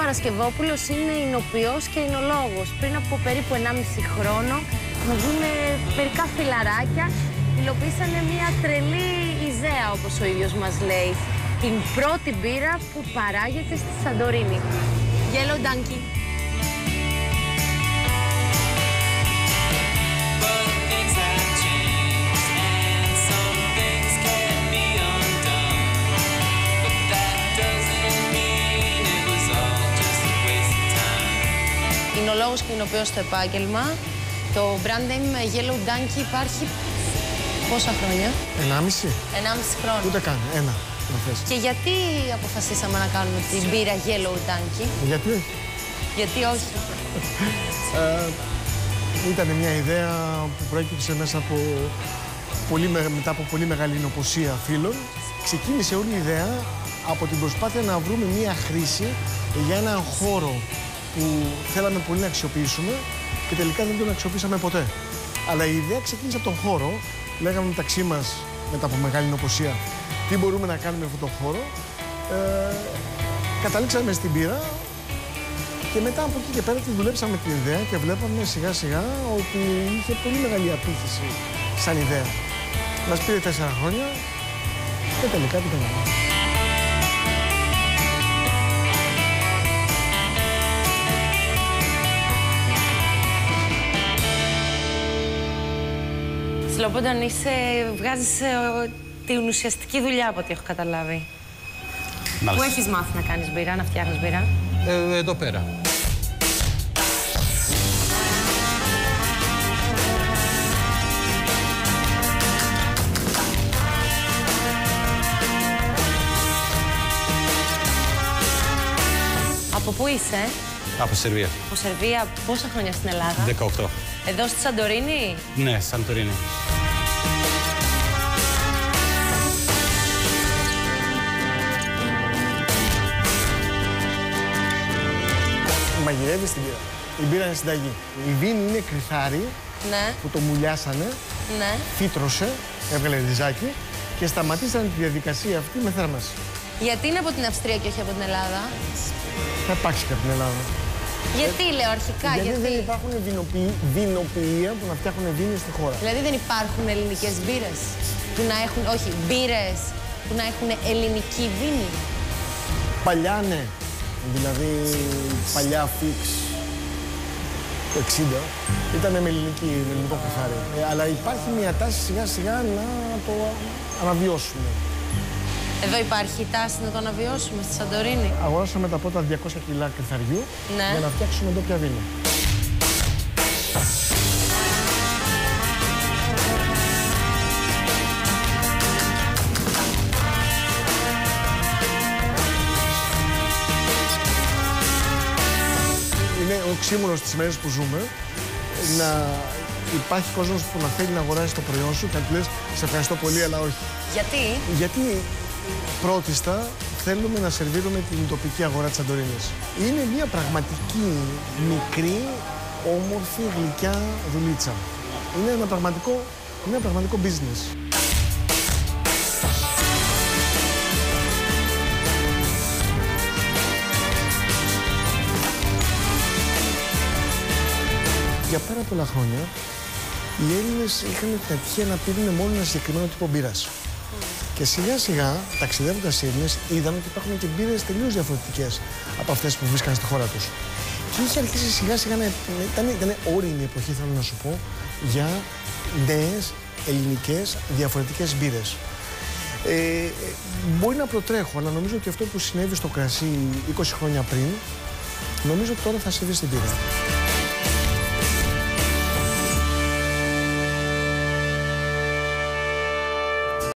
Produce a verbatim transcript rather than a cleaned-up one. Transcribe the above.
Παρασκευόπουλος είναι ηνοποιός και ηνολόγος. Πριν από περίπου ενάμιση χρόνο, μαζί με μερικά φιλαράκια, υλοποιήσανε μια τρελή ιδέα, όπως ο ίδιος μας λέει. Την πρώτη μπύρα που παράγεται στη Σαντορίνη. Yellow Donkey. Είναι ο λόγος και είναι ο οποίος στο επάγγελμα. Το brand name Yellow Donkey υπάρχει πόσα χρόνια? Ενάμιση. Ενάμιση χρόνια. Ούτε καν, ένα. Και γιατί αποφασίσαμε να κάνουμε την μπύρα Yellow Donkey? Γιατί όχι. Γιατί όχι. ε, ήταν μια ιδέα που προέκυψε μέσα από πολύ, μετά από πολύ μεγάλη νοοποσία φίλων. Ξεκίνησε όλη η ιδέα από την προσπάθεια να βρούμε μια χρήση για έναν χώρο που θέλαμε πολύ να αξιοποιήσουμε και τελικά δεν τον αξιοποιήσαμε ποτέ. Αλλά η ιδέα ξεκίνησε από τον χώρο. Λέγαμε μεταξύ μας, μετά από μεγάλη νοοποσία, τι μπορούμε να κάνουμε με αυτόν τον χώρο. Ε, καταλήξαμε στην μπύρα και μετά από εκεί και πέρα τη δουλέψαμε την ιδέα και βλέπαμε σιγά σιγά ότι είχε πολύ μεγάλη απήχηση σαν ιδέα. Μας πήρε τέσσερα χρόνια και τελικά την κάναμε. Λοπόνταν, είσαι, βγάζεις ε, την ουσιαστική δουλειά από ό,τι έχω καταλάβει. Μάλιστα. Πού έχεις μάθει να κάνεις μπύρα, να φτιάχνεις μπύρα? Ε, εδώ πέρα. Από πού είσαι? Από Σερβία. Από Σερβία. Πόσα χρόνια στην Ελλάδα? δεκαοκτώ. Εδώ στη Σαντορίνη? Ναι, Σαντορίνη. Μαγειρεύεις την μπύρα. Η μπύρα είναι συνταγή. Η βίνη είναι κρυθάρι, Ναι. που το μουλιάσανε, Ναι. φύτρωσε, έβγαλε ριζάκι και σταματήσανε τη διαδικασία αυτή με θέρμανση. Γιατί είναι από την Αυστρία και όχι από την Ελλάδα? Θα υπάρξει και από την Ελλάδα. Γιατί, λέω αρχικά, γιατί, γιατί. δεν υπάρχουν βινοποιη... βινοποιεία που να φτιάχνουν βίνη στη χώρα. Δηλαδή δεν υπάρχουν ελληνικές μπύρες που να έχουν, όχι, μπύρες που να έχουν ελληνική βίνη? Παλιά ναι. Δηλαδή παλιά φίξ το εξήντα ήταν με, ελληνική, με ελληνικό κρυθάρι. Ε, αλλά υπάρχει μια τάση σιγά σιγά να το αναβιώσουμε. Εδώ υπάρχει τάση να το αναβιώσουμε στη Σαντορίνη. Αγοράσαμε τα πρώτα διακόσια κιλά κρυθαριού, ναι, για να φτιάξουμε ντόπια βίνη. Είναι οξύμορος τις μέρες που ζούμε να υπάρχει κόσμος που να θέλει να αγοράσει το προϊόν σου και να του λες σε ευχαριστώ πολύ, αλλά όχι. Γιατί? Γιατί πρώτιστα θέλουμε να σερβίρουμε την τοπική αγορά της Σαντορίνης. Είναι μια πραγματική, μικρή, όμορφη, γλυκιά δουλίτσα. Είναι ένα πραγματικό, είναι ένα πραγματικό business. Για πέρα πολλά χρόνια, οι Έλληνες είχαν την ατυχία να πίνουν μόνο ένα συγκεκριμένο τύπο μπύρας. Και σιγά σιγά, ταξιδεύοντας οι Έλληνες, είδαν ότι υπάρχουν και μπύρες τελείως διαφορετικές από αυτές που βρίσκαν στη χώρα τους. Και είχε αρχίσει σιγά σιγά να. Ήταν, ήταν όριμη η εποχή, θέλω να σου πω, για νέες ελληνικές διαφορετικές μπύρες. Ε, μπορεί να προτρέχω, αλλά νομίζω ότι αυτό που συνέβη στο κρασί είκοσι χρόνια πριν, νομίζω ότι τώρα θα συμβεί στην μπύρα.